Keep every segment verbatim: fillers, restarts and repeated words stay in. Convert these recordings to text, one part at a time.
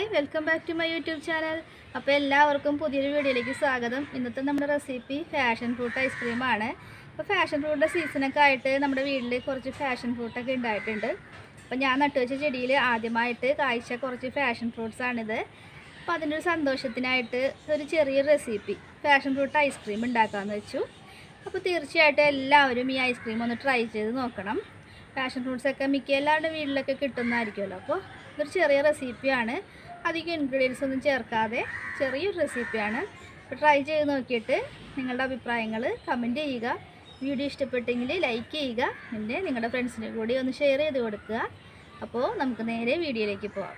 Welcome back to my YouTube channel. അപ്പോൾ എല്ലാവർക്കും പുതിയൊരു വീഡിയോയിലേക്ക് സ്വാഗതം. ഇന്നത്തെ നമ്മുടെ റെസിപ്പി ഫാഷൻ ഫ്രൂട്ട് ഐസ്ക്രീമാണ്. അപ്പോൾ ഫാഷൻ ഫ്രൂട്ടിൻ്റെ സീസണൊക്കെ ആയിട്ട് നമ്മുടെ വീട്ടിൽ കുറച്ച് ഫാഷൻ ഫ്രൂട്ടൊക്കെ ഉണ്ടായിട്ടുണ്ട്. അപ്പോൾ ഞാൻ നട്ടുവെച്ച ചെടിയിൽ ആദ്യമായിട്ട് കായ്ച്ച കുറച്ച് ഫാഷൻ ഫ്രൂട്ട്സാണിത്. അപ്പോൾ അതിൻ്റെ ഒരു സന്തോഷത്തിനായിട്ട് ഒരു ചെറിയ റെസിപ്പി ഫാഷൻ ഫ്രൂട്ട് ഐസ്ക്രീം ഉണ്ടാക്കാമെന്ന് വെച്ചു. അപ്പോൾ തീർച്ചയായിട്ടും എല്ലാവരും ഈ ഐസ്ക്രീം ഒന്ന് ട്രൈ ചെയ്ത് നോക്കണം. ഫാഷൻ ഫ്രൂട്ട്സൊക്കെ മിക്ക എല്ലാവരുടെ വീട്ടിലൊക്കെ കിട്ടുന്നതായിരിക്കുമല്ലോ. അപ്പോൾ ഇതൊരു ചെറിയ റെസിപ്പിയാണ്, അധികം ഇൻഗ്രീഡിയൻസ് ഒന്നും ചേർക്കാതെ ചെറിയൊരു റെസിപ്പിയാണ്. അപ്പോൾ ട്രൈ ചെയ്ത് നോക്കിയിട്ട് നിങ്ങളുടെ അഭിപ്രായങ്ങൾ കമൻറ്റ് ചെയ്യുക. വീഡിയോ ഇഷ്ടപ്പെട്ടെങ്കിൽ ലൈക്ക് ചെയ്യുക, പിന്നെ നിങ്ങളുടെ ഫ്രണ്ട്സിന് കൂടി ഒന്ന് ഷെയർ ചെയ്ത് കൊടുക്കുക. അപ്പോൾ നമുക്ക് നേരെ വീഡിയോയിലേക്ക് പോകാം.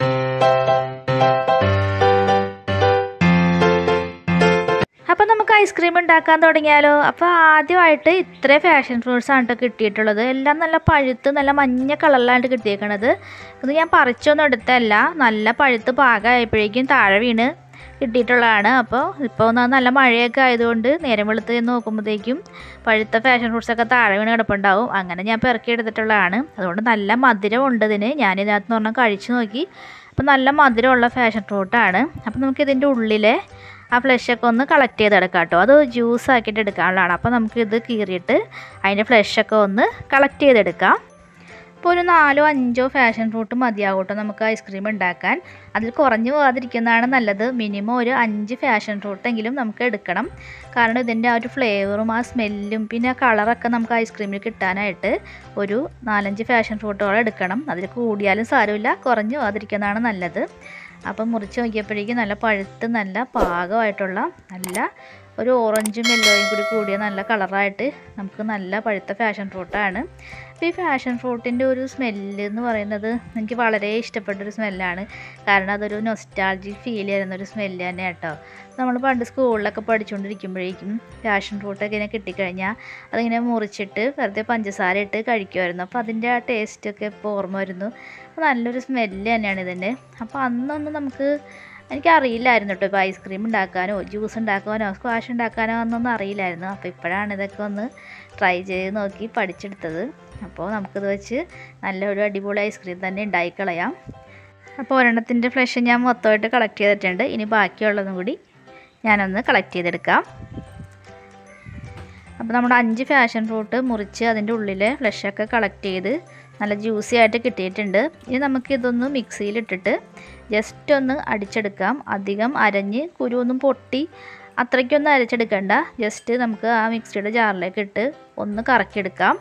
അപ്പോൾ നമുക്ക് ഐസ്ക്രീം ഉണ്ടാക്കാൻ തുടങ്ങിയാലോ. അപ്പോൾ ആദ്യമായിട്ട് ഇത്ര ഫാഷൻ ഫ്രൂട്ട്സാണ് കേട്ടോ കിട്ടിയിട്ടുള്ളത്. എല്ലാം നല്ല പഴുത്ത് നല്ല മഞ്ഞ കളറിലാണ് കിട്ടിയേക്കണത്. ഇത് ഞാൻ പറിച്ചൊന്നും എടുത്തല്ല, നല്ല പഴുത്ത് പാകമായപ്പോഴേക്കും താഴെ വീണ് കിട്ടിയിട്ടുള്ളതാണ്. അപ്പോൾ ഇപ്പോൾ നല്ല മഴയൊക്കെ ആയതുകൊണ്ട് നേരം വെളുത്ത് നോക്കുമ്പോഴത്തേക്കും പഴുത്ത ഫാഷൻ ഫ്രൂട്ട്സൊക്കെ താഴെ വീണ് കിടപ്പുണ്ടാവും. അങ്ങനെ ഞാൻ പെറുക്കി എടുത്തിട്ടുള്ളതാണ്. അതുകൊണ്ട് നല്ല മധുരം ഉണ്ട് ഇതിന്. ഞാനിതിനകത്ത് നിന്ന് പറഞ്ഞാൽ കഴിച്ചു നോക്കി. അപ്പോൾ നല്ല മധുരമുള്ള ഫാഷൻ ഫ്രൂട്ടാണ്. അപ്പോൾ നമുക്കിതിൻ്റെ ഉള്ളിലെ ആ ഫ്ലഷൊക്കെ ഒന്ന് കളക്ട് ചെയ്തെടുക്കാം കേട്ടോ. അത് ജ്യൂസ് ആക്കിയിട്ട് എടുക്കാനുള്ളതാണ്. അപ്പോൾ നമുക്കിത് കീറിയിട്ട് അതിൻ്റെ ഫ്ലഷൊക്കെ ഒന്ന് കളക്ട് ചെയ്തെടുക്കാം. ഇപ്പോൾ ഒരു നാലോ അഞ്ചോ ഫാഷൻ ഫ്രൂട്ട് മതിയാകും കേട്ടോ നമുക്ക് ഐസ്ക്രീം ഉണ്ടാക്കാൻ. അതിൽ കുറഞ്ഞു പോകാതിരിക്കുന്നതാണ് നല്ലത്. മിനിമം ഒരു അഞ്ച് ഫാഷൻ ഫ്രൂട്ടെങ്കിലും നമുക്ക് എടുക്കണം. കാരണം ഇതിൻ്റെ ആ ഒരു ഫ്ലേവറും ആ സ്മെല്ലും പിന്നെ ആ കളറൊക്കെ നമുക്ക് ഐസ്ക്രീമിൽ കിട്ടാനായിട്ട് ഒരു നാലഞ്ച് ഫാഷൻ ഫ്രൂട്ടുകൾ എടുക്കണം. അതിൽ കൂടിയാലും സാരമില്ല, കുറഞ്ഞു പോകാതിരിക്കുന്നതാണ് നല്ലത്. അപ്പം മുറിച്ച് നോക്കിയപ്പോഴേക്കും നല്ല പഴുത്ത് നല്ല പാകമായിട്ടുള്ള നല്ല ഒരു ഓറഞ്ചും യെല്ലോയും കൂടി കൂടിയ നല്ല കളറായിട്ട് നമുക്ക് നല്ല പഴുത്ത ഫാഷൻ ഫ്രൂട്ടാണ്. അപ്പോൾ ഈ ഫാഷൻ ഫ്രൂട്ടിൻ്റെ ഒരു സ്മെല്ല് എന്ന് പറയുന്നത് എനിക്ക് വളരെ ഇഷ്ടപ്പെട്ടൊരു സ്മെല്ലാണ്. കാരണം അതൊരു നൊസ്റ്റാൾജിക് ഫീൽ ചെയ്യുന്നൊരു സ്മെല്ല് തന്നെ കേട്ടോ. നമ്മൾ പണ്ട് സ്കൂളിലൊക്കെ പഠിച്ചുകൊണ്ടിരിക്കുമ്പോഴേക്കും ഫാഷൻ ഫ്രൂട്ടൊക്കെ ഇങ്ങനെ കിട്ടിക്കഴിഞ്ഞാൽ അതിങ്ങനെ മുറിച്ചിട്ട് വെറുതെ പഞ്ചസാര ഇട്ട് കഴിക്കുമായിരുന്നു. അപ്പോൾ അതിൻ്റെ ആ ടേസ്റ്റൊക്കെ ഇപ്പോൾ ഓർമ്മ വരുന്നു. അപ്പോൾ നല്ലൊരു സ്മെല്ല് തന്നെയാണ് ഇതിൻ്റെ. അപ്പോൾ അന്നൊന്നും നമുക്ക് എനിക്കറിയില്ലായിരുന്നു കേട്ടോ ഇപ്പോൾ ഐസ്ക്രീം ഉണ്ടാക്കാനോ ജ്യൂസ് ഉണ്ടാക്കാനോ സ്ക്വാഷ് ഉണ്ടാക്കാനോ ഒന്നൊന്നും അറിയില്ലായിരുന്നു. അപ്പോൾ ഇപ്പോഴാണ് ഇതൊക്കെ ഒന്ന് ട്രൈ ചെയ്ത് നോക്കി പഠിച്ചെടുത്തത്. അപ്പോൾ നമുക്കിത് വെച്ച് നല്ലൊരു അടിപൊളി ഐസ്ക്രീം തന്നെ ഉണ്ടായിക്കളയാം. അപ്പോൾ ഒരെണ്ണത്തിൻ്റെ ഫ്ലഷ് ഞാൻ മൊത്തമായിട്ട് കളക്ട് ചെയ്തിട്ടുണ്ട്. ഇനി ബാക്കിയുള്ളതും കൂടി ഞാനൊന്ന് കളക്ട് ചെയ്തെടുക്കാം. അപ്പോൾ നമ്മുടെ അഞ്ച് ഫാഷൻ ഫ്രൂട്ട് മുറിച്ച് അതിൻ്റെ ഉള്ളിലെ ഫ്ലഷൊക്കെ കളക്ട് ചെയ്ത് നല്ല ജ്യൂസി ആയിട്ട് കിട്ടിയിട്ടുണ്ട്. ഇനി നമുക്കിതൊന്ന് മിക്സിയിലിട്ടിട്ട് ജസ്റ്റ് ഒന്ന് അടിച്ചെടുക്കാം. അധികം അരഞ്ഞ് കുരുവൊന്നും പൊട്ടി അത്രയ്ക്കൊന്നും അരച്ചെടുക്കണ്ട. ജസ്റ്റ് നമുക്ക് ആ മിക്സിയുടെ ജാറിലേക്ക് ഇട്ട് ഒന്ന് കറക്കിയെടുക്കാം.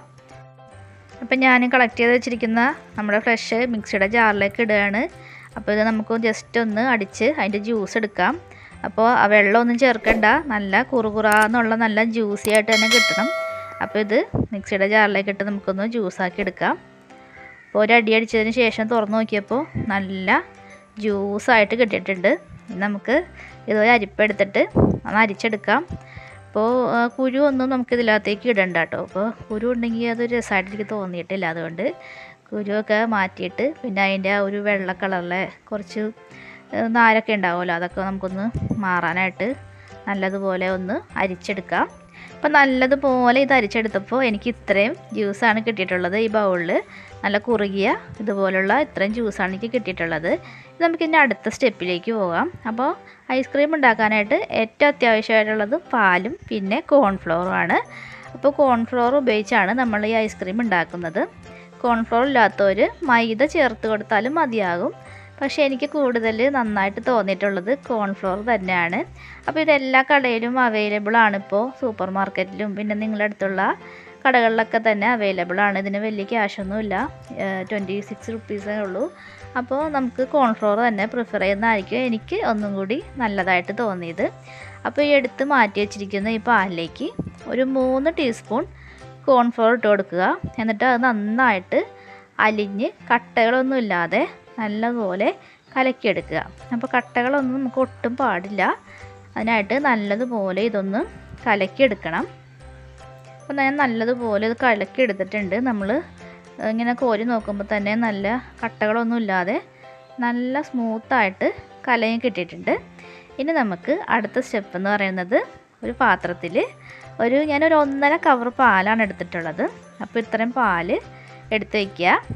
അപ്പം ഞാൻ കളക്ട് ചെയ്ത് വെച്ചിരിക്കുന്ന നമ്മുടെ ഫ്ലഷ് മിക്സിയുടെ ജാറിലേക്ക് ഇടുകയാണ്. അപ്പോൾ ഇത് നമുക്ക് ജസ്റ്റ് ഒന്ന് അടിച്ച് അതിൻ്റെ ജ്യൂസ് എടുക്കാം. അപ്പോൾ ആ വെള്ളമൊന്നും ചേർക്കണ്ട, നല്ല കുറുകുറാന്നുള്ള നല്ല ജ്യൂസി ആയിട്ട് തന്നെ കിട്ടണം. അപ്പോൾ ഇത് മിക്സിയുടെ ജാറിലേക്ക് ഇട്ട് നമുക്കൊന്ന് ജ്യൂസാക്കി എടുക്കാം. അപ്പോൾ ഒരു അടി അടിച്ചതിന് ശേഷം തുറന്ന് നോക്കിയപ്പോൾ നല്ല ജ്യൂസായിട്ട് കിട്ടിയിട്ടുണ്ട്. നമുക്ക് ഇതൊരു അരിപ്പെടുത്തിട്ട് ഒന്ന് അരിച്ചെടുക്കാം. അപ്പോൾ കുരു ഒന്നും നമുക്കിതിനകത്തേക്ക് ഇടണ്ട കേട്ടോ. അപ്പോൾ കുരു ഉണ്ടെങ്കിൽ അതൊരു രസമായിട്ട് എനിക്ക് തോന്നിയിട്ടില്ല. അതുകൊണ്ട് കുരുവൊക്കെ മാറ്റിയിട്ട് പിന്നെ അതിൻ്റെ ആ ഒരു വെള്ള കളറിലെ കുറച്ച് നാരൊക്കെ ഉണ്ടാവുമല്ലോ, അതൊക്കെ നമുക്കൊന്ന് മാറാനായിട്ട് നല്ലതുപോലെ ഒന്ന് അരിച്ചെടുക്കാം. അപ്പോൾ നല്ലതുപോലെ ഇത് അരിച്ചെടുത്തപ്പോൾ എനിക്ക് ഇത്രയും ജ്യൂസാണ് കിട്ടിയിട്ടുള്ളത്. ഈ ബൗളിൽ നല്ല കുറുകിയ ഇതുപോലുള്ള ഇത്രയും ജ്യൂസാണ് എനിക്ക് കിട്ടിയിട്ടുള്ളത്. ഇത് നമുക്കിതിൻ്റെ അടുത്ത സ്റ്റെപ്പിലേക്ക് പോകാം. അപ്പോൾ ഐസ്ക്രീം ഉണ്ടാക്കാനായിട്ട് ഏറ്റവും അത്യാവശ്യമായിട്ടുള്ളത് പാലും പിന്നെ കോൺഫ്ലോറുമാണ്. അപ്പോൾ കോൺഫ്ലോർ ഉപയോഗിച്ചാണ് നമ്മൾ ഈ ഐസ്ക്രീം ഉണ്ടാക്കുന്നത്. കോൺഫ്ലോർ ഇല്ലാത്തവർ മൈദ ചേർത്ത് കൊടുത്താലും മതിയാകും. പക്ഷേ എനിക്ക് കൂടുതൽ നന്നായിട്ട് തോന്നിയിട്ടുള്ളത് കോൺഫ്ലോർ തന്നെയാണ്. അപ്പോൾ ഇതെല്ലാ കടയിലും അവൈലബിൾ ആണ്. ഇപ്പോൾ സൂപ്പർ മാർക്കറ്റിലും പിന്നെ നിങ്ങളുടെ അടുത്തുള്ള കടകളിലൊക്കെ തന്നെ അവൈലബിൾ ആണ്. ഇതിന് വലിയ ക്യാഷൊന്നുമില്ല, ട്വൻറ്റി സിക്സ് റുപ്പീസേ ഉള്ളൂ. അപ്പോൾ നമുക്ക് കോൺഫ്ലോർ തന്നെ പ്രിഫർ ചെയ്യുന്നതായിരിക്കും എനിക്ക് ഒന്നും കൂടി നല്ലതായിട്ട് തോന്നിയത്. അപ്പോൾ ഈ എടുത്ത് മാറ്റി വെച്ചിരിക്കുന്ന ഈ പാലിലേക്ക് ഒരു മൂന്ന് ടീസ്പൂൺ കോൺഫ്ലോർ ഇട്ട് കൊടുക്കുക. എന്നിട്ട് അത് നന്നായിട്ട് അലിഞ്ഞ് കട്ടകളൊന്നും ഇല്ലാതെ നല്ലതുപോലെ കലക്കിയെടുക്കുക. അപ്പോൾ കട്ടകളൊന്നും നമുക്ക് ഒട്ടും പാടില്ല. അതിനായിട്ട് നല്ലതുപോലെ ഇതൊന്ന് കലക്കിയെടുക്കണം. അപ്പോൾ ഞാൻ നല്ലതുപോലെ ഇത് കലക്കിയെടുത്തിട്ടുണ്ട്. നമ്മൾ ഇങ്ങനെ കോരി നോക്കുമ്പോൾ തന്നെ നല്ല കട്ടകളൊന്നും ഇല്ലാതെ നല്ല സ്മൂത്തായിട്ട് കലങ്ങി കിട്ടിയിട്ടുണ്ട്. ഇനി നമുക്ക് അടുത്ത സ്റ്റെപ്പ് എന്ന് പറയുന്നത് ഒരു പാത്രത്തിൽ ഒരു ഞാനൊരു ഒന്നര കവർ പാലാണ് എടുത്തിട്ടുള്ളത്. അപ്പോൾ ഇത്രയും പാല് എടുത്ത് വയ്ക്കുക.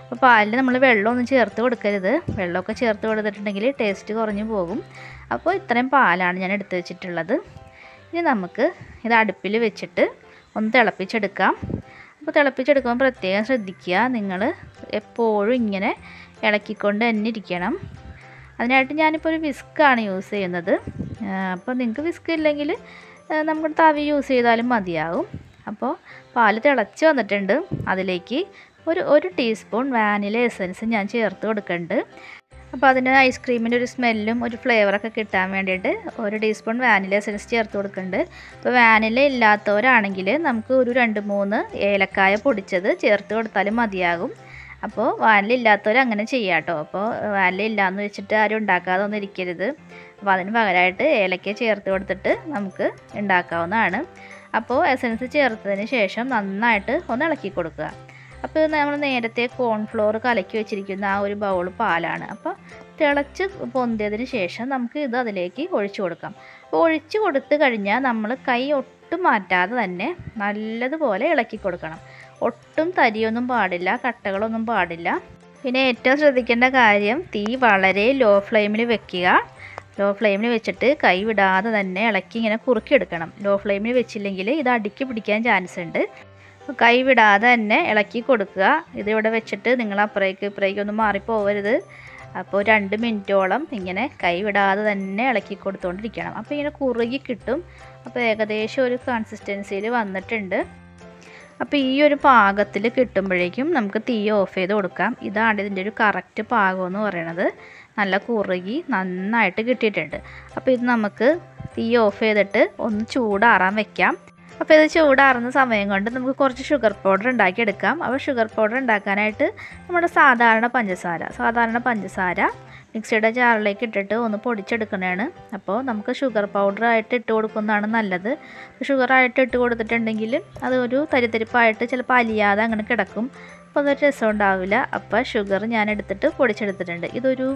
അപ്പോൾ പാലിൽ നമ്മൾ വെള്ളമൊന്നും ചേർത്ത് കൊടുക്കരുത്. വെള്ളമൊക്കെ ചേർത്ത് കൊടുത്തിട്ടുണ്ടെങ്കിൽ ടേസ്റ്റ് കുറഞ്ഞു പോകും. അപ്പോൾ ഇത്രയും പാലാണ് ഞാൻ എടുത്ത് വെച്ചിട്ടുള്ളത്. ഇനി നമുക്ക് ഇത് അടുപ്പിൽ വെച്ചിട്ട് ഒന്ന് തിളപ്പിച്ചെടുക്കാം. അപ്പോൾ തിളപ്പിച്ചെടുക്കുമ്പോൾ പ്രത്യേകം ശ്രദ്ധിക്കുക, നിങ്ങൾ എപ്പോഴും ഇങ്ങനെ ഇളക്കിക്കൊണ്ട് തന്നെ ഇരിക്കണം. അതിനായിട്ട് ഞാനിപ്പോൾ ഒരു വിസ്ക്കാണ് യൂസ് ചെയ്യുന്നത്. അപ്പോൾ നിങ്ങൾക്ക് വിസ്ക് ഇല്ലെങ്കിൽ നമുക്ക് തവി യൂസ് ചെയ്താലും മതിയാവും. അപ്പോൾ പാല് തിളച്ച് വന്നിട്ടുണ്ട്. അതിലേക്ക് ഒരു ഒരു ടീസ്പൂൺ വാനില എസൻസ് ഞാൻ ചേർത്ത് കൊടുക്കുന്നുണ്ട്. അപ്പോൾ അതിന് ഐസ്ക്രീമിൻ്റെ ഒരു സ്മെല്ലും ഒരു ഫ്ലേവറൊക്കെ കിട്ടാൻ വേണ്ടിയിട്ട് ഒരു ടീസ്പൂൺ വാനില എസൻസ് ചേർത്ത് കൊടുക്കുന്നുണ്ട്. അപ്പോൾ വാനില ഇല്ലാത്തവരാണെങ്കിൽ നമുക്ക് ഒരു രണ്ട് മൂന്ന് ഏലക്കായ പൊടിച്ചത് ചേർത്ത് കൊടുത്താലും മതിയാകും. അപ്പോൾ വാനില ഇല്ലാത്തവർ അങ്ങനെ ചെയ്യാം കേട്ടോ. അപ്പോൾ വാനില ഇല്ലയെന്ന് വെച്ചിട്ട് ആരും ഉണ്ടാക്കാതെ ഒന്നും ഇരിക്കരുത്. അപ്പോൾ അതിന് പകരമായിട്ട് ഏലക്ക ചേർത്ത് കൊടുത്തിട്ട് നമുക്ക് ഉണ്ടാക്കാവുന്നതാണ്. അപ്പോൾ എസൻസ് ചേർത്തതിന് ശേഷം നന്നായിട്ട് ഒന്ന് ഇളക്കി കൊടുക്കുക. അപ്പോൾ ഇത് നമ്മൾ നേരത്തെ കോൺഫ്ലോർ കലക്കി വെച്ചിരിക്കുന്ന ആ ഒരു ബൗൾ പാലാണ്. അപ്പോൾ തിളച്ച് പൊന്തിയതിന് ശേഷം നമുക്ക് ഇത് അതിലേക്ക് ഒഴിച്ചു കൊടുക്കാം. അപ്പോൾ ഒഴിച്ചു കൊടുത്ത് കഴിഞ്ഞാൽ നമ്മൾ കൈ ഒട്ടും മാറ്റാതെ തന്നെ നല്ലതുപോലെ ഇളക്കി കൊടുക്കണം. ഒട്ടും തരിയൊന്നും പാടില്ല, കട്ടകളൊന്നും പാടില്ല. പിന്നെ ഏറ്റവും ശ്രദ്ധിക്കേണ്ട കാര്യം തീ വളരെ ലോ ഫ്ലെയിമിൽ വെക്കുക. ലോ ഫ്ലെയിമിൽ വെച്ചിട്ട് കൈ വിടാതെ തന്നെ ഇളക്കി ഇങ്ങനെ കുറുക്കിയെടുക്കണം. ലോ ഫ്ലെയിമിൽ വെച്ചില്ലെങ്കിൽ ഇത് അടിക്ക് പിടിക്കാൻ ചാൻസ് ഉണ്ട്. കൈ വിടാതെ തന്നെ ഇളക്കി കൊടുക്കുക. ഇതിവിടെ വെച്ചിട്ട് നിങ്ങൾ അപ്പുറേക്ക് ഇപ്പുറേക്കൊന്നും മാറിപ്പോവരുത്. അപ്പോൾ രണ്ട് മിനിറ്റോളം ഇങ്ങനെ കൈ വിടാതെ തന്നെ ഇളക്കി കൊടുത്തുകൊണ്ടിരിക്കണം. അപ്പോൾ ഇങ്ങനെ കുറുകി കിട്ടും. അപ്പോൾ ഏകദേശം ഒരു കൺസിസ്റ്റൻസിയിൽ വന്നിട്ടുണ്ട്. അപ്പോൾ ഈ ഒരു പാകത്തിൽ കിട്ടുമ്പോഴേക്കും നമുക്ക് തീ ഓഫ് ചെയ്ത് കൊടുക്കാം. ഇതാണ് ഇതിൻ്റെ ഒരു കറക്റ്റ് പാകം എന്ന് പറയുന്നത്. നല്ല കുറുകി നന്നായിട്ട് കിട്ടിയിട്ടുണ്ട്. അപ്പോൾ ഇത് നമുക്ക് തീ ഓഫ് ചെയ്തിട്ട് ഒന്ന് ചൂടാറാൻ വെക്കാം. അപ്പോൾ ഇത് ചൂടാറുന്ന സമയം കൊണ്ട് നമുക്ക് കുറച്ച് ഷുഗർ പൗഡർ ഉണ്ടാക്കിയെടുക്കാം. അപ്പോൾ ഷുഗർ പൗഡർ ഉണ്ടാക്കാനായിട്ട് നമ്മുടെ സാധാരണ പഞ്ചസാര സാധാരണ പഞ്ചസാര മിക്സിയുടെ ജാറിലേക്ക് ഇട്ടിട്ട് ഒന്ന് പൊടിച്ചെടുക്കുന്നതാണ്. അപ്പോൾ നമുക്ക് ഷുഗർ പൗഡറായിട്ട് ഇട്ട് കൊടുക്കുന്നതാണ് നല്ലത്. ഷുഗറായിട്ട് ഇട്ട് കൊടുത്തിട്ടുണ്ടെങ്കിൽ അത് ഒരു തരിത്തരിപ്പായിട്ട് ചിലപ്പോൾ അലിയാതെ അങ്ങനെ കിടക്കും. അപ്പോൾ അതൊരു രസം ഉണ്ടാവില്ല. അപ്പോൾ ഷുഗർ ഞാൻ എടുത്തിട്ട് പൊടിച്ചെടുത്തിട്ടുണ്ട്. ഇതൊരു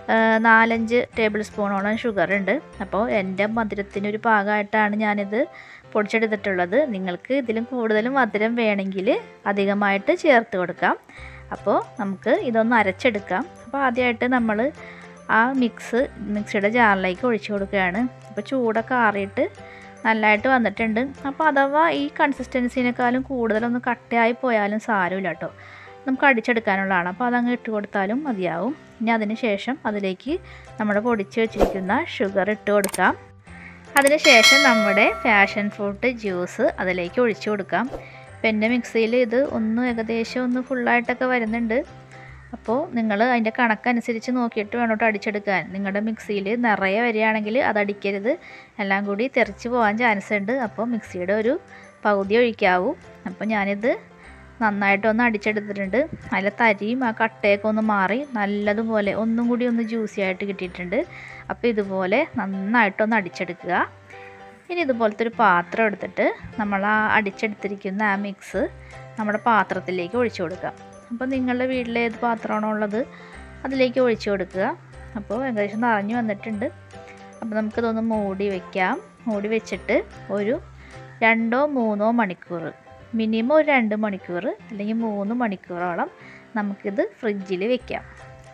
നാലഞ്ച് ടേബിൾ സ്പൂണോളം ഷുഗർ ഉണ്ട്. അപ്പോൾ എൻ്റെ മധുരത്തിനൊരു പാകമായിട്ടാണ് ഞാനിത് പൊടിച്ചെടുത്തിട്ടുള്ളത്. നിങ്ങൾക്ക് ഇതിലും കൂടുതലും മധുരം വേണമെങ്കിൽ അധികമായിട്ട് ചേർത്ത് കൊടുക്കാം. അപ്പോൾ നമുക്ക് ഇതൊന്ന് അരച്ചെടുക്കാം. അപ്പോൾ ആദ്യമായിട്ട് നമ്മൾ ആ മിക്സ് മിക്സിയുടെ ജാറിലേക്ക് ഒഴിച്ചു കൊടുക്കുകയാണ്. അപ്പോൾ ചൂടൊക്കെ ആറിയിട്ട് നല്ലതായിട്ട് വന്നിട്ടുണ്ട്. അപ്പോൾ അഥവാ ഈ കൺസിസ്റ്റൻസിനേക്കാളും കൂടുതലൊന്ന് കട്ടയായി പോയാലും സാരമില്ല കേട്ടോ, നമുക്ക് അടിച്ചെടുക്കാനുള്ളതാണ്. അപ്പോൾ അതങ്ങ് ഇട്ട് കൊടുത്താലും മതിയാവും. ഇനി അതിന് ശേഷം അതിലേക്ക് നമ്മുടെ പൊടിച്ച് വെച്ചിരിക്കുന്ന ഷുഗർ ഇട്ട് കൊടുക്കാം. അതിന് ശേഷം നമ്മുടെ പാഷൻ ഫ്രൂട്ട് ജ്യൂസ് അതിലേക്ക് ഒഴിച്ചു കൊടുക്കാം. ഇപ്പം എൻ്റെ മിക്സിയിൽ ഇത് ഒന്ന് ഏകദേശം ഒന്ന് ഫുള്ളായിട്ടൊക്കെ വരുന്നുണ്ട്. അപ്പോൾ നിങ്ങൾ അതിൻ്റെ കണക്കനുസരിച്ച് നോക്കിയിട്ട് വേണം കേട്ടോ അടിച്ചെടുക്കാൻ. നിങ്ങളുടെ മിക്സിയിൽ നിറയെ വരികയാണെങ്കിൽ അത് അടിക്കരുത്, എല്ലാം കൂടി തെറിച്ച് പോകാൻ ചാൻസ് ഉണ്ട്. അപ്പോൾ മിക്സിയുടെ ഒരു പകുതി ഒഴിക്കാവൂ. അപ്പോൾ ഞാനിത് നന്നായിട്ടൊന്ന് അടിച്ചെടുത്തിട്ടുണ്ട്. അതിൽ തരിയും ആ കട്ടയൊക്കെ ഒന്ന് മാറി നല്ലതുപോലെ ഒന്നും കൂടി ഒന്ന് ജ്യൂസി ആയിട്ട് കിട്ടിയിട്ടുണ്ട്. അപ്പോൾ ഇതുപോലെ നന്നായിട്ടൊന്ന് അടിച്ചെടുക്കുക. ഇനി ഇതുപോലത്തെ ഒരു പാത്രം എടുത്തിട്ട് നമ്മൾ ആ അടിച്ചെടുത്തിരിക്കുന്ന ആ മിക്സ് നമ്മുടെ പാത്രത്തിലേക്ക് ഒഴിച്ചു കൊടുക്കുക. അപ്പോൾ നിങ്ങളുടെ വീട്ടിൽ ഏത് പാത്രമാണോ ഉള്ളത് അതിലേക്ക് ഒഴിച്ചു കൊടുക്കുക. അപ്പോൾ ഏകദേശം നിറഞ്ഞു വന്നിട്ടുണ്ട്. അപ്പോൾ നമുക്കിതൊന്ന് മൂടി വയ്ക്കാം. മൂടി വെച്ചിട്ട് ഒരു രണ്ടോ മൂന്നോ മണിക്കൂർ, മിനിമം ഒരു രണ്ട് മണിക്കൂർ അല്ലെങ്കിൽ മൂന്ന് മണിക്കൂറോളം നമുക്കിത് ഫ്രിഡ്ജിൽ വെക്കാം.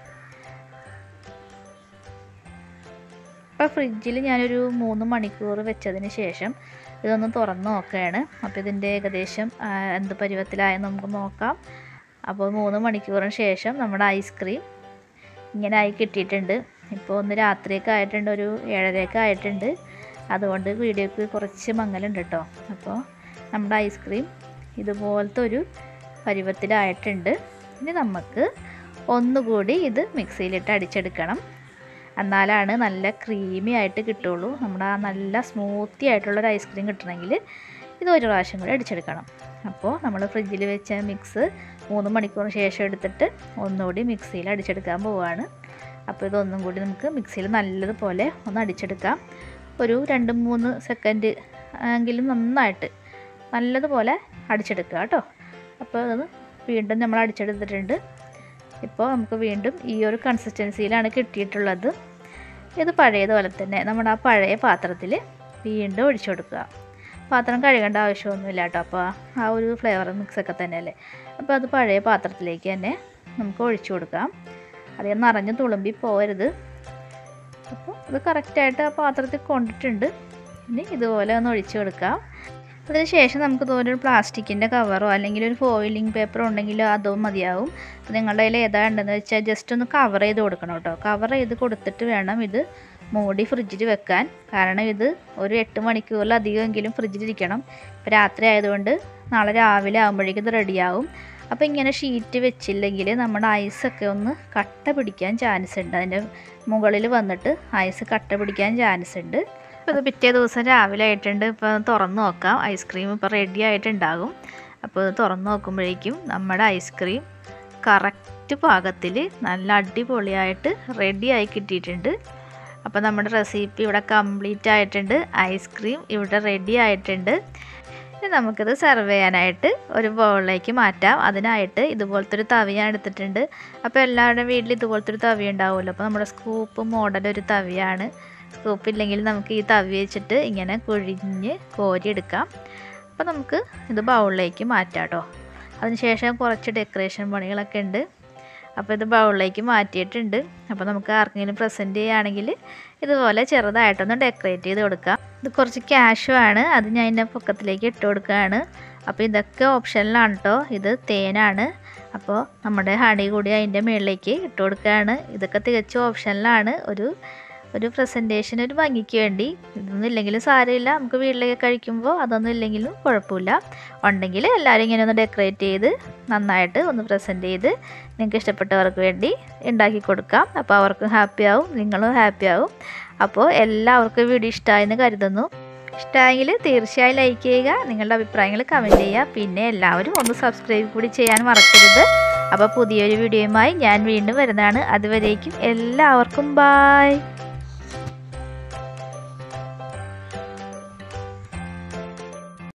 അപ്പോൾ ഫ്രിഡ്ജിൽ ഞാനൊരു മൂന്ന് മണിക്കൂർ വെച്ചതിന് ശേഷം ഇതൊന്ന് തുറന്ന് നോക്കുകയാണ്. അപ്പോൾ ഇതിൻ്റെ ഏകദേശം എന്ത് പരുവത്തിലായെന്ന് നമുക്ക് നോക്കാം. അപ്പോൾ മൂന്ന് മണിക്കൂറിന് ശേഷം നമ്മുടെ ഐസ്ക്രീം ഇങ്ങനെ ആയി കിട്ടിയിട്ടുണ്ട്. ഇപ്പോൾ ഒന്ന് രാത്രിയൊക്കെ ആയിട്ടുണ്ട്, ഒരു ഏഴരയൊക്കെ ആയിട്ടുണ്ട്. അതുകൊണ്ട് വീഡിയോക്ക് കുറച്ച് മങ്ങലുണ്ട് കേട്ടോ. അപ്പോൾ നമ്മുടെ ഐസ്ക്രീം ഇതുപോലത്തെ ഒരു പരുവത്തിലായിട്ടുണ്ട്. ഇനി നമുക്ക് ഒന്നുകൂടി ഇത് മിക്സിയിലിട്ട് അടിച്ചെടുക്കണം. എന്നാലാണ് നല്ല ക്രീമി ആയിട്ട് കിട്ടുള്ളൂ. നമ്മുടെ ആ നല്ല സ്മൂത്തി ആയിട്ടുള്ളൊരു ഐസ്ക്രീം കിട്ടണമെങ്കിൽ ഇത് ഒരു പ്രാവശ്യം കൂടി അടിച്ചെടുക്കണം. അപ്പോൾ നമ്മൾ ഫ്രിഡ്ജിൽ വെച്ച മിക്സ് മൂന്ന് മണിക്കൂറിന് ശേഷം എടുത്തിട്ട് ഒന്നുകൂടി മിക്സിയിൽ അടിച്ചെടുക്കാൻ പോവുകയാണ്. അപ്പോൾ ഇതൊന്നും കൂടി നമുക്ക് മിക്സിയിൽ നല്ലതുപോലെ ഒന്ന് അടിച്ചെടുക്കാം. ഒരു രണ്ട് മൂന്ന് സെക്കൻഡ് എങ്കിലും നന്നായിട്ട് നല്ലതുപോലെ അടിച്ചെടുക്കുക കേട്ടോ. അപ്പോൾ അത് വീണ്ടും നമ്മൾ അടിച്ചെടുത്തിട്ടുണ്ട്. ഇപ്പോൾ നമുക്ക് വീണ്ടും ഈ ഒരു കൺസിസ്റ്റൻസിയിലാണ് കിട്ടിയിട്ടുള്ളത്. ഇത് പഴയതുപോലെ തന്നെ നമ്മുടെ ആ പഴയ പാത്രത്തിൽ വീണ്ടും ഒഴിച്ചു കൊടുക്കുക. പാത്രം കഴുകേണ്ട ആവശ്യമൊന്നുമില്ല കേട്ടോ. അപ്പോൾ ആ ഒരു ഫ്ലേവർ മിക്സൊക്കെ തന്നെയല്ലേ. അപ്പോൾ അത് പഴയ പാത്രത്തിലേക്ക് തന്നെ നമുക്ക് ഒഴിച്ചു കൊടുക്കാം. അധികം നിറഞ്ഞ് തുളുമ്പി പോകരുത്. അപ്പോൾ ഇത് കറക്റ്റായിട്ട് ആ പാത്രത്തിൽ കൊണ്ടിട്ടുണ്ട്. ഇനി ഇതുപോലെ ഒന്ന് ഒഴിച്ചു കൊടുക്കാം. അതിന് ശേഷം നമുക്ക് ഇതുപോലെ ഒരു പ്ലാസ്റ്റിക്കിൻ്റെ കവറോ അല്ലെങ്കിൽ ഒരു ഫോയിലിംഗ് പേപ്പറോ ഉണ്ടെങ്കിലോ അതോ മതിയാവും. അപ്പോൾ നിങ്ങളുടെ കയ്യിൽ ഏതാ ഉണ്ടെന്ന് വെച്ചാൽ ജസ്റ്റ് ഒന്ന് കവർ ചെയ്ത് കൊടുക്കണം കേട്ടോ. കവർ ചെയ്ത് കൊടുത്തിട്ട് വേണം ഇത് മൂടി ഫ്രിഡ്ജിൽ വെക്കാൻ. കാരണം ഇത് ഒരു എട്ട് മണിക്കൂറിലധികമെങ്കിലും ഫ്രിഡ്ജിലിരിക്കണം. ഇപ്പോൾ രാത്രി ആയതുകൊണ്ട് നാളെ രാവിലെ ആകുമ്പോഴേക്കും ഇത് റെഡിയാവും. അപ്പോൾ ഇങ്ങനെ ഷീറ്റ് വെച്ചില്ലെങ്കിൽ നമ്മുടെ ഐസൊക്കെ ഒന്ന് കട്ട പിടിക്കാൻ ചാൻസ് ഉണ്ട്. അതിൻ്റെ മുകളിൽ വന്നിട്ട് ഐസ് കട്ട പിടിക്കാൻ ചാൻസ് ഉണ്ട്. അപ്പോൾ ഇത് പിറ്റേ ദിവസം രാവിലെ ആയിട്ടുണ്ട്. ഇപ്പോൾ തുറന്ന് നോക്കാം. ഐസ്ക്രീം ഇപ്പോൾ റെഡി ആയിട്ടുണ്ടാകും. അപ്പോൾ ഇത് തുറന്ന് നോക്കുമ്പോഴേക്കും നമ്മുടെ ഐസ്ക്രീം കറക്റ്റ് പാകത്തിൽ നല്ല അടിപൊളിയായിട്ട് റെഡിയായി കിട്ടിയിട്ടുണ്ട്. അപ്പോൾ നമ്മുടെ റെസിപ്പി ഇവിടെ കംപ്ലീറ്റ് ആയിട്ടുണ്ട്. ഐസ്ക്രീം ഇവിടെ റെഡി ആയിട്ടുണ്ട്. ഇനി നമുക്കിത് സെർവ് ചെയ്യാനായിട്ട് ഒരു ബൗളിലേക്ക് മാറ്റാം. അതിനായിട്ട് ഇതുപോലത്തെ ഒരു തവി ഞാൻ എടുത്തിട്ടുണ്ട്. അപ്പോൾ എല്ലാവരുടെയും വീട്ടിൽ ഇതുപോലത്തെ ഒരു തവി ഉണ്ടാവുമല്ലോ. അപ്പോൾ നമ്മുടെ സ്കൂപ്പ് മോഡൽ ഒരു തവിയാണ്. സ്കൂപ്പ് ഇല്ലെങ്കിൽ നമുക്ക് ഈ തവി വെച്ചിട്ട് ഇങ്ങനെ കുഴിഞ്ഞ് കോരിയെടുക്കാം. അപ്പോൾ നമുക്ക് ഇത് ബൗളിലേക്ക് മാറ്റാം കേട്ടോ. അതിനുശേഷം കുറച്ച് ഡെക്കറേഷൻ പണികളൊക്കെ ഉണ്ട്. അപ്പോൾ ഇത് ബൗളിലേക്ക് മാറ്റിയിട്ടുണ്ട്. അപ്പോൾ നമുക്ക് ആർക്കെങ്കിലും പ്രസൻറ്റ് ചെയ്യുകയാണെങ്കിൽ ഇതുപോലെ ചെറുതായിട്ടൊന്ന് ഡെക്കറേറ്റ് ചെയ്ത് കൊടുക്കാം. ഇത് കുറച്ച് ക്യാഷുമാണ്, അത് ഞാൻ ഇതിൻ്റെ പൊക്കത്തിലേക്ക് ഇട്ട് കൊടുക്കുകയാണ്. അപ്പോൾ ഇതൊക്കെ ഓപ്ഷനിലാണ് കേട്ടോ. ഇത് തേനാണ്. അപ്പോൾ നമ്മുടെ ഹണി കൂടി അതിൻ്റെ മുകളിലേക്ക് ഇട്ട് കൊടുക്കുകയാണ്. ഇതൊക്കെ തികച്ചും ഓപ്ഷനിലാണ്. ഒരു ഒരു പ്രസൻറ്റേഷൻ ഒരു ഭംഗിക്ക് വേണ്ടി. ഇതൊന്നും ഇല്ലെങ്കിലും സാരമില്ല, നമുക്ക് വീട്ടിലേക്ക് കഴിക്കുമ്പോൾ അതൊന്നും ഇല്ലെങ്കിലും കുഴപ്പമില്ല. ഉണ്ടെങ്കിൽ എല്ലാവരും ഇങ്ങനെ ഒന്ന് ഡെക്കറേറ്റ് ചെയ്ത് നന്നായിട്ട് ഒന്ന് പ്രസൻറ്റ് ചെയ്ത് നിങ്ങൾക്ക് ഇഷ്ടപ്പെട്ടവർക്ക് വേണ്ടി ഉണ്ടാക്കി കൊടുക്കാം. അപ്പോൾ അവർക്കും ഹാപ്പി ആവും, നിങ്ങളും ഹാപ്പി ആവും. അപ്പോൾ എല്ലാവർക്കും വീഡിയോ ഇഷ്ടമായെന്ന് കരുതുന്നു. ഇഷ്ടമായെങ്കിൽ തീർച്ചയായും ലൈക്ക് ചെയ്യുക, നിങ്ങളുടെ അഭിപ്രായങ്ങൾ കമൻറ്റ് ചെയ്യുക. പിന്നെ എല്ലാവരും ഒന്ന് സബ്സ്ക്രൈബ് കൂടി ചെയ്യാൻ മറക്കരുത്. അപ്പോൾ പുതിയൊരു വീഡിയോയുമായി ഞാൻ വീണ്ടും വരുന്നതാണ്. അതുവരേക്കും എല്ലാവർക്കും ബായ്.